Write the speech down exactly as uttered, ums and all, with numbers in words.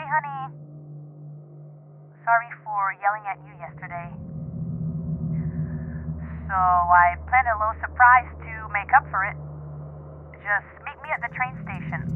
honey. Sorry for yelling at you yesterday. So I planned a little surprise to make up for it. Just meet me at the train station.